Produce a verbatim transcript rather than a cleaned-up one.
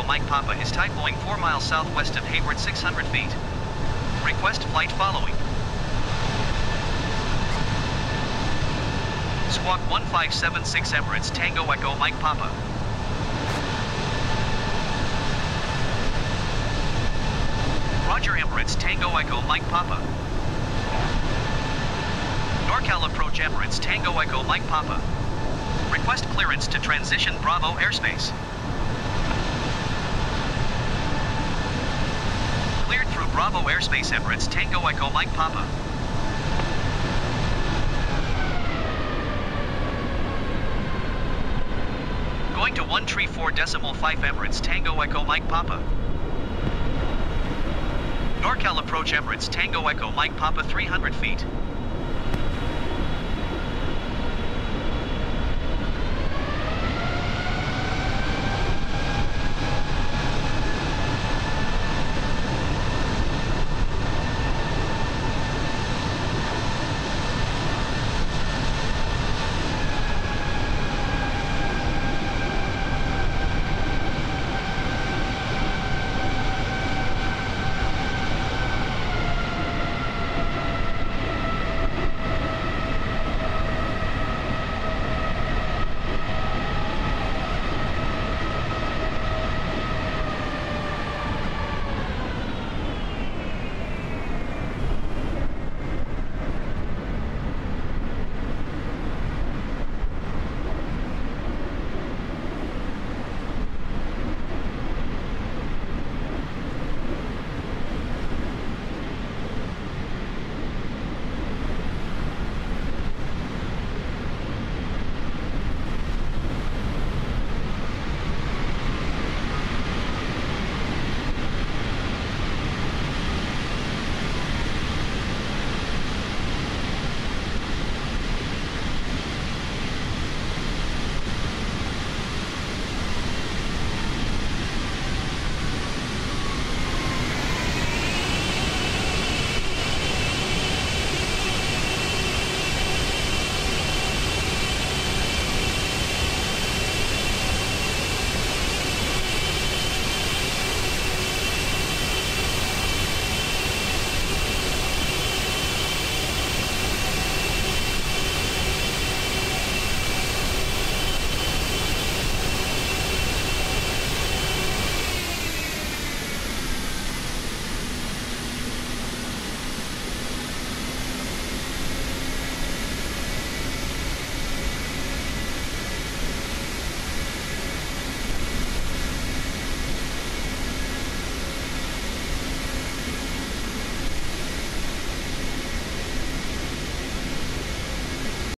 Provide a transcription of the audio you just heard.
Echo Mike Papa is typhoing four miles southwest of Hayward six hundred feet. Request flight following. Squawk one five seven six Emirates Tango Echo Mike Papa. Roger Emirates Tango Echo Mike Papa. NorCal approach Emirates Tango Echo Mike Papa. Request clearance to transition Bravo airspace. Cleared through Bravo airspace Emirates Tango Echo Mike Papa. Going to one three four decimal five Emirates Tango Echo Mike Papa. NorCal approach Emirates Tango Echo Mike Papa three hundred feet.